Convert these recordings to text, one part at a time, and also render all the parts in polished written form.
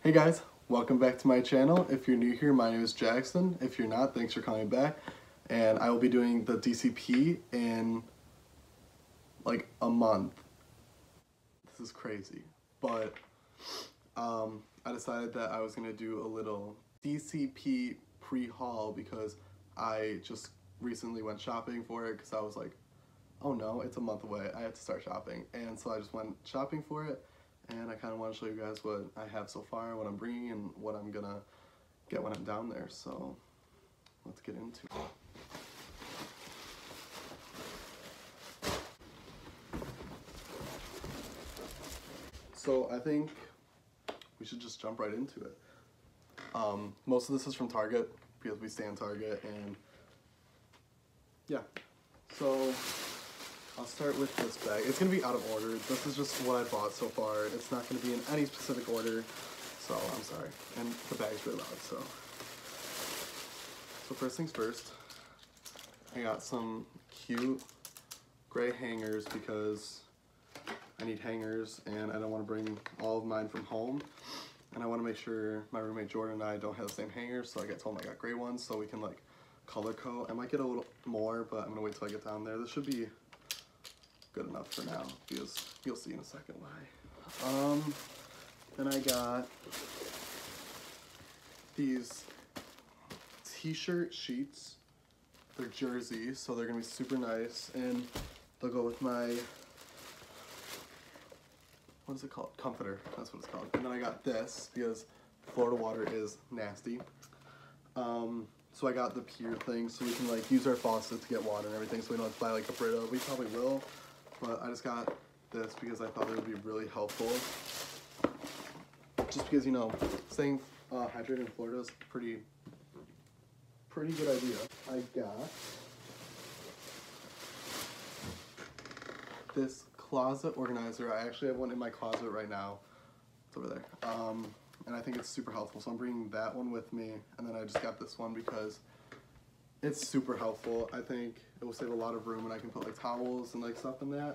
Hey guys, welcome back to my channel. If you're new here, my name is Jackson. If you're not, thanks for coming back. And I will be doing the DCP in like a month. This is crazy. But I decided that I was gonna do a little DCP pre-haul because I just recently went shopping for it because I was like, oh no, it's a month away, I have to start shopping. And so I just went shopping for it. And I kind of want to show you guys what I have so far, what I'm bringing, and what I'm gonna get when I'm down there. So let's get into it. So I think we should just jump right into it. Most of this is from Target because we stay in Target, and yeah. So I'll start with this bag. It's gonna be out of order. This is just what I bought so far. It's not gonna be in any specific order, so I'm sorry. And the bag's really loud, so first things first, I got some cute gray hangers because I need hangers and I don't want to bring all of mine from home. And I want to make sure my roommate Jordan and I don't have the same hangers, so I told him I got gray ones so we can like color code. I might get a little more, but I'm gonna wait till I get down there. This should be good enough for now because you'll see in a second why. Then I got these t-shirt sheets. They're jersey, so they're gonna be super nice and they'll go with my, what is it called? Comforter, that's what it's called. And then I got this because Florida water is nasty. So I got the pier thing so we can like use our faucet to get water and everything, so we don't have to buy like a Brita. We probably will, but I just got this because I thought it would be really helpful. Just because, you know, staying hydrated in Florida is pretty good idea. I got this closet organizer. I actually have one in my closet right now. It's over there. And I think it's super helpful, so I'm bringing that one with me. And then I just got this one because it's super helpful. I think it will save a lot of room, and I can put like towels and like stuff in there.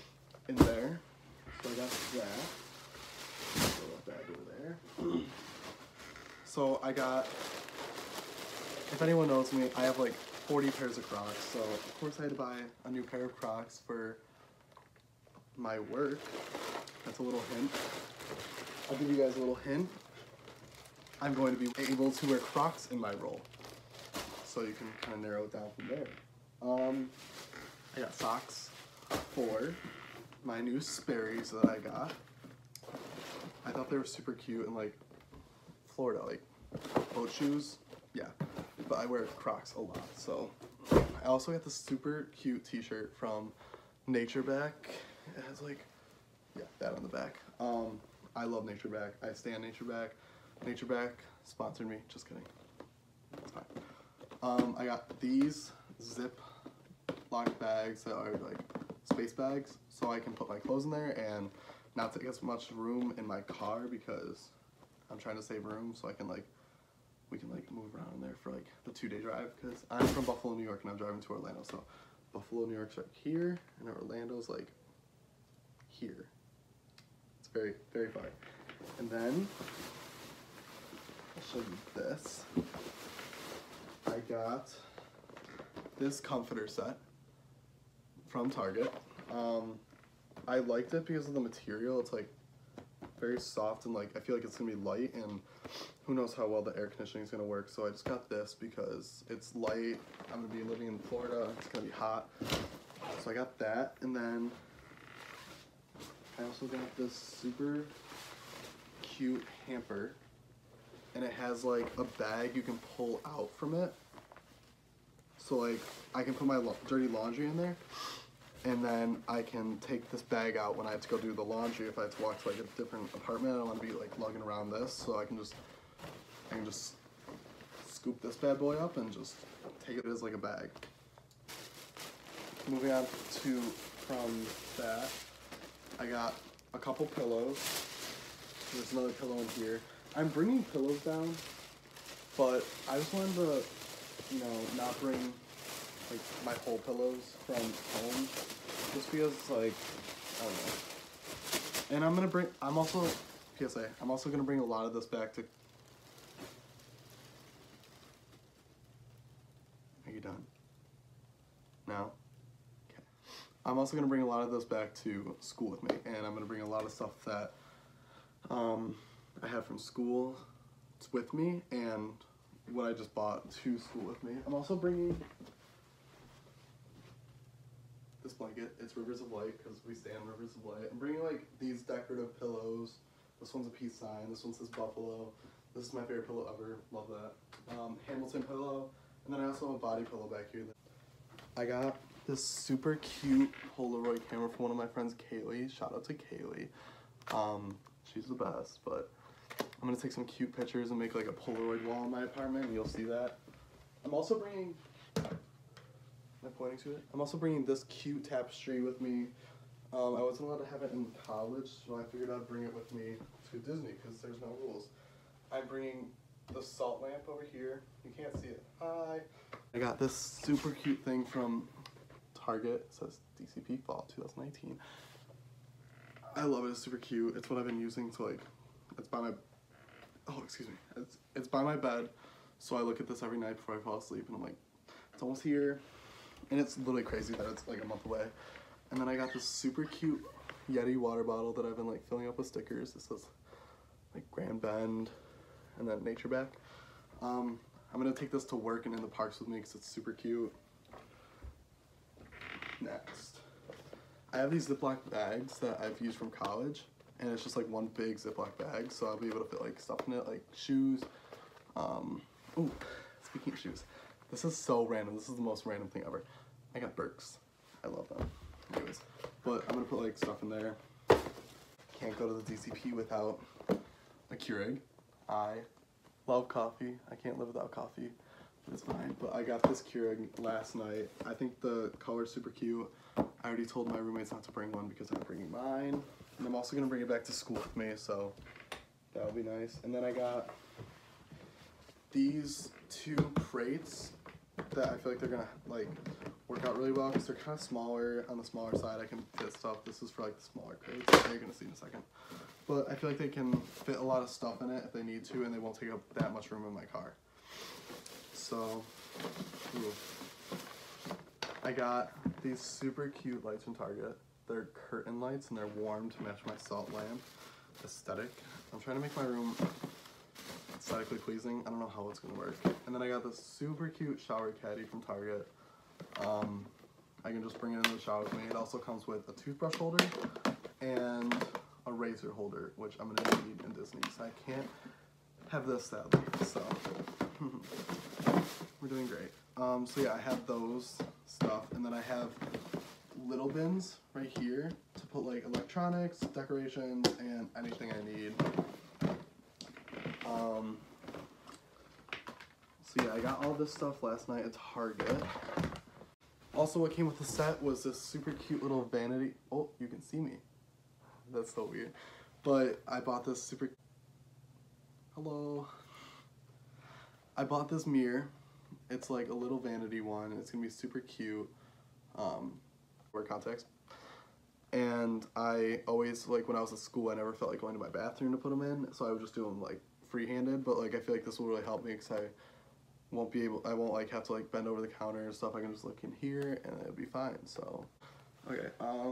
So I got that. Throw that bag over there. So I got, if anyone knows me, I have like 40 pairs of Crocs. So of course I had to buy a new pair of Crocs for my work. That's a little hint. I'll give you guys a little hint. I'm going to be able to wear Crocs in my role. So you can kind of narrow it down from there. I got socks for my new Sperry's that I got. I thought they were super cute and like Florida, like boat shoes. Yeah, but I wear Crocs a lot. So I also got this super cute t-shirt from Natureback. It has like, yeah, that on the back. I love Natureback. I stand Natureback. Natureback sponsored me. Just kidding. It's fine. I got these zip lock bags that are like space bags, so I can put my clothes in there and not take as much room in my car because I'm trying to save room, so I can like, we can like move around in there for like the 2-day drive because I'm from Buffalo, New York, and I'm driving to Orlando. So Buffalo, New York's right here, and Orlando's like here. It's very, very far. And then I'll show you this. I got this comforter set from Target. I liked it because of the material. It's like very soft and like I feel like it's gonna be light, and who knows how well the air conditioning is gonna work. So I just got this because it's light. I'm gonna be living in Florida. It's gonna be hot. So I got that, and then I also got this super cute hamper, and it has like a bag you can pull out from it. So like I can put my dirty laundry in there, and then I can take this bag out when I have to go do the laundry. If I have to walk to like a different apartment, I don't want to be like lugging around this, so I can just scoop this bad boy up and just take it as like a bag. Moving on from that, I got a couple pillows. There's another pillow in here. I'm bringing pillows down, but I just wanted to, you know, not bring like my whole pillows from home, just because like, I don't know. And I'm also PSA. I'm also gonna bring a lot of this back to. Are you done? No? Okay. I'm also gonna bring a lot of this back to school with me, and I'm gonna bring a lot of stuff that I had from school with me and what I just bought to school with me. I'm also bringing this blanket. It's Rivers of Light because we stay on Rivers of Light. I'm bringing like these decorative pillows. This one's a peace sign. This one says Buffalo. This is my favorite pillow ever. Love that. Hamilton pillow. And then I also have a body pillow back here. I got this super cute Polaroid camera from one of my friends, Kaylee. Shout out to Kaylee. She's the best, but I'm gonna take some cute pictures and make like a Polaroid wall in my apartment, and you'll see that. I'm also bringing, am I pointing to it? I'm also bringing this cute tapestry with me. I wasn't allowed to have it in college, so I figured I'd bring it with me to Disney because there's no rules. I'm bringing the salt lamp over here. You can't see it. Hi. I got this super cute thing from Target. It says DCP Fall 2019. I love it. It's super cute. It's what I've been using to like, it's by my, oh, excuse me. It's by my bed, so I look at this every night before I fall asleep, and I'm like, it's almost here. And it's literally crazy that it's like a month away. And then I got this super cute Yeti water bottle that I've been like filling up with stickers. It says like Grand Bend and then Nature Back. I'm gonna take this to work and in the parks with me because it's super cute. Next, I have these Ziploc bags that I've used from college, and it's just like one big Ziploc bag, so I'll be able to fit like stuff in it, like shoes. Ooh, speaking of shoes, this is so random. This is the most random thing ever. I got Birks. I love them. Anyways, but I'm gonna put like stuff in there. Can't go to the DCP without a Keurig. I love coffee. I can't live without coffee. It's fine, but I got this Keurig last night. I think the color's super cute. I already told my roommates not to bring one because I'm bringing mine. And I'm also gonna bring it back to school with me, so that'll be nice. And then I got these two crates that I feel like they're gonna like work out really well because they're kind of smaller. On the smaller side, I can fit stuff. This is for like the smaller crates. You're gonna see in a second. But I feel like they can fit a lot of stuff in it if they need to, and they won't take up that much room in my car. So, I got these super cute lights from Target. They're curtain lights and they're warm to match my salt lamp aesthetic. I'm trying to make my room aesthetically pleasing. I don't know how it's gonna work. And then I got this super cute shower caddy from Target. I can just bring it into the shower with me. It also comes with a toothbrush holder and a razor holder, which I'm gonna need in Disney. So I can't have this sadly, so. We're doing great. So yeah, I have those stuff, and then I have little bins right here to put like electronics, decorations, and anything I need. So yeah, I got all this stuff last night at Target. Also, what came with the set was this super cute little vanity. Oh, you can see me. That's so weird. But I bought this super. Hello. I bought this mirror. It's like a little vanity one. It's gonna be super cute. Wear contacts. And I always, like when I was at school, I never felt like going to my bathroom to put them in. So I would just do them like free-handed. But like I feel like this will really help me because I won't like have to like bend over the counter and stuff. I can just look in here and it'll be fine. So, okay.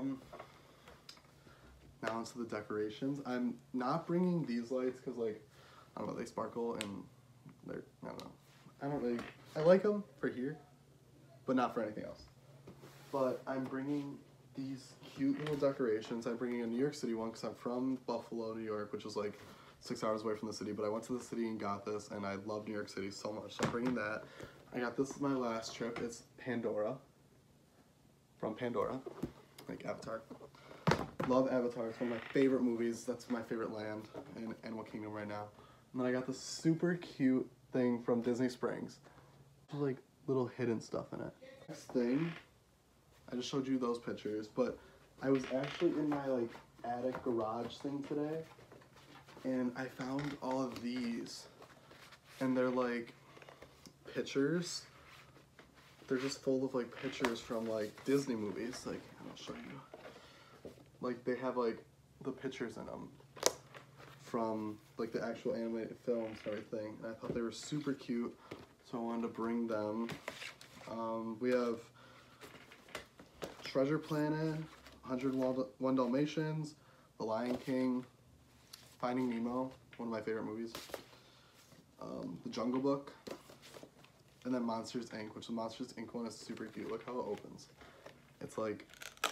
Now onto the decorations. I'm not bringing these lights because like, I don't know, they sparkle and they're, I don't know. I like them for here, but not for anything else. But I'm bringing these cute little decorations. I'm bringing a New York City one because I'm from Buffalo, New York, which is like 6 hours away from the city, but I went to the city and got this, and I love New York City so much, so I'm bringing that. I got this my last trip. It's Pandora, from Pandora, like Avatar. Love Avatar. It's one of my favorite movies. That's my favorite land in Animal Kingdom right now. And then I got this super cute thing from Disney Springs. There's like little hidden stuff in it. Next thing, I just showed you those pictures, but I was actually in my like attic garage thing today, and I found all of these, and they're like pictures. They're just full of like pictures from like Disney movies. Like, I'll show you. Like they have like the pictures in them from like the actual animated films and everything, and I thought they were super cute, so I wanted to bring them. We have Treasure Planet, 101 Dalmatians, The Lion King, Finding Nemo, one of my favorite movies, The Jungle Book, and then Monsters Inc., which the Monsters Inc. one is super cute. Look how it opens. It's like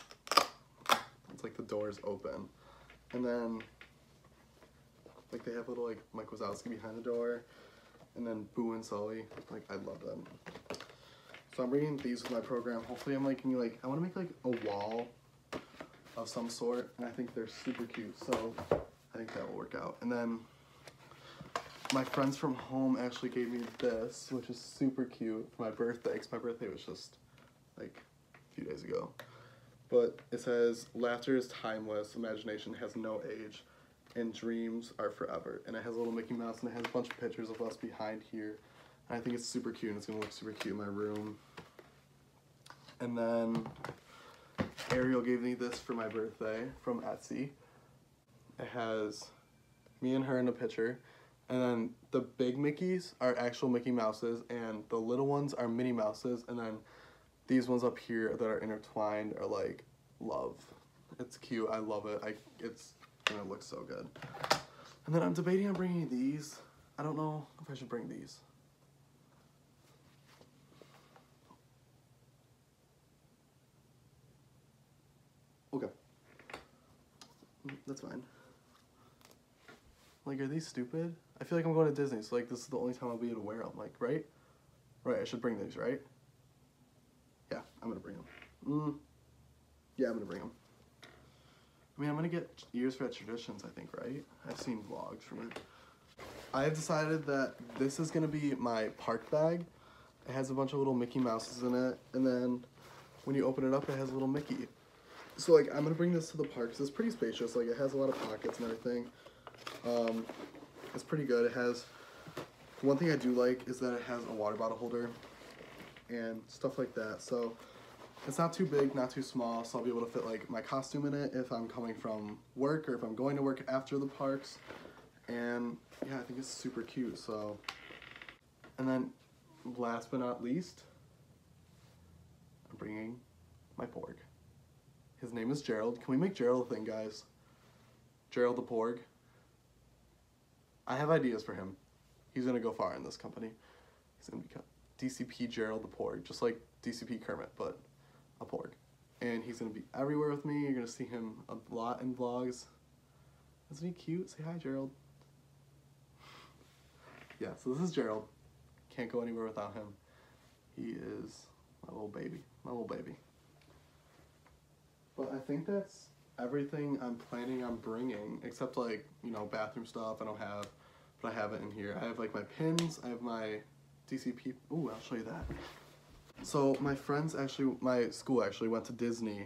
the doors open. And then, like, they have little, like, Mike Wazowski behind the door, and then Boo and Sully. Like, I love them. So I'm bringing these with my program. Hopefully I'm making, like, I want to make, like, a wall of some sort, and I think they're super cute, so I think that will work out. And then my friends from home actually gave me this, which is super cute for my birthday, because my birthday was just, like, a few days ago. But it says, laughter is timeless, imagination has no age, and dreams are forever. And it has a little Mickey Mouse, and it has a bunch of pictures of us behind here. And I think it's super cute, and it's going to look super cute in my room. And then Ariel gave me this for my birthday from Etsy. It has me and her in a picture. And then the big Mickeys are actual Mickey Mouses, and the little ones are Minnie Mouses, and then these ones up here that are intertwined are like love. It's cute. I love it. It's gonna look so good. And then I'm debating on bringing these. I don't know if I should bring these. Okay. That's fine. Like, are these stupid? I feel like I'm going to Disney, so like this is the only time I'll be able to wear them. Like, right? Right, I should bring these, right? Yeah, I'm gonna bring them. Yeah, I'm gonna bring them. I mean, I'm gonna get ears for traditions, I think, right? I've seen vlogs from it. I have decided that this is gonna be my park bag. It has a bunch of little Mickey Mouses in it, and then when you open it up, it has a little Mickey. So like, I'm gonna bring this to the park. So it's pretty spacious. Like, it has a lot of pockets and everything. It's pretty good. It has, one thing I do like is that it has a water bottle holder and stuff like that. So it's not too big, not too small, so I'll be able to fit like my costume in it if I'm coming from work or if I'm going to work after the parks. And yeah, I think it's super cute. So, and then last but not least, I'm bringing my porg. His name is Gerald. Can we make Gerald a thing, guys? Gerald the porg. I have ideas for him. He's gonna go far in this company. He's gonna become DCP Gerald the porg, just like DCP Kermit, but a porg. And he's gonna be everywhere with me. You're gonna see him a lot in vlogs. Isn't he cute? Say hi, Gerald. Yeah, so this is Gerald. Can't go anywhere without him. He is my little baby. My little baby. But I think that's everything I'm planning on bringing, except like, you know, bathroom stuff I don't have, but I have it in here. I have like my pins, I have my DCP, ooh, I'll show you that. So my friends actually, my school actually went to Disney,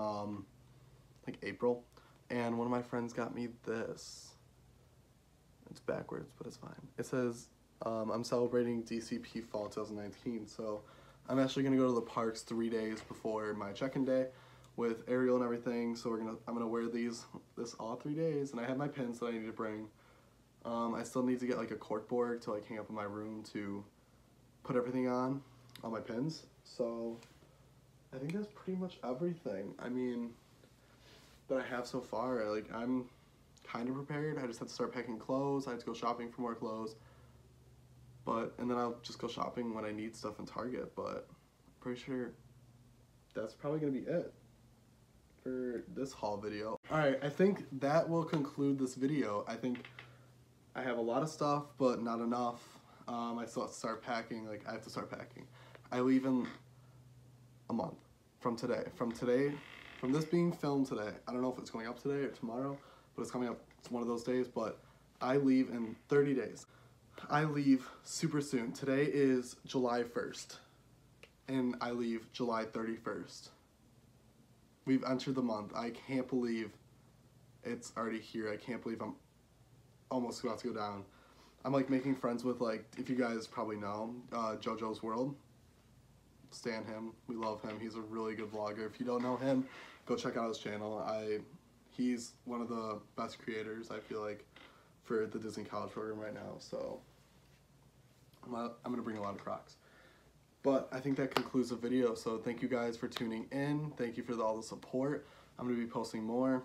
like April, and one of my friends got me this. It's backwards, but it's fine. It says, I'm celebrating DCP Fall 2019, so I'm actually gonna go to the parks 3 days before my check-in day with Ariel and everything, so I'm gonna wear this all 3 days, and I have my pins that I need to bring. I still need to get like a corkboard to like hang up in my room to put everything on all my pins. So I think that's pretty much everything. I mean, that I have so far. Like, I'm kind of prepared. I just have to start packing clothes. I have to go shopping for more clothes. And then I'll just go shopping when I need stuff in Target, but I'm pretty sure that's probably gonna be it for this haul video. Alright, I think that will conclude this video. I think I have a lot of stuff, but not enough. I still have to start packing. Like, I have to start packing. I leave in a month from today. From this being filmed today. I don't know if it's going up today or tomorrow, but it's coming up. It's one of those days, but I leave in 30 days. I leave super soon. Today is July 1st, and I leave July 31st. We've entered the month. I can't believe it's already here. I can't believe I'm almost about to go down. I'm like making friends with, like, if you guys probably know, JoJo's World. Stan him. We love him. He's a really good vlogger. If you don't know him, go check out his channel. He's one of the best creators, I feel like, for the Disney College program right now, so I'm gonna bring a lot of Crocs. But I think that concludes the video, so thank you guys for tuning in. Thank you for all the support. I'm gonna be posting more.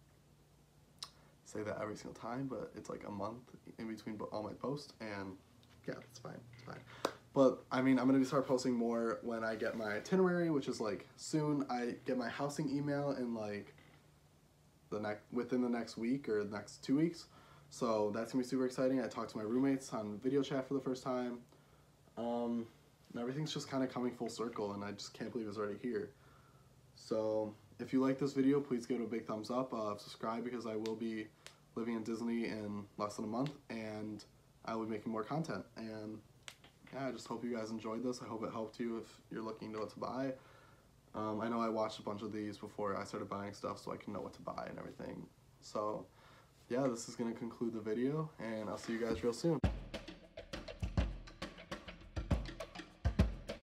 I say that every single time, but it's like a month in between all my posts, and yeah, it's fine, it's fine. But I mean, I'm gonna start posting more when I get my itinerary, which is like soon. I get my housing email in like within the next week or the next 2 weeks. So that's gonna be super exciting. I talked to my roommates on video chat for the first time. And everything's just kind of coming full circle, and I just can't believe it's already here. So if you like this video, please give it a big thumbs up. Subscribe, because I will be living in Disney in less than a month, and I will be making more content. And yeah, I just hope you guys enjoyed this. I hope it helped you if you're looking to know what to buy. I know I watched a bunch of these before I started buying stuff, so I can know what to buy and everything. So yeah, this is going to conclude the video, and I'll see you guys real soon.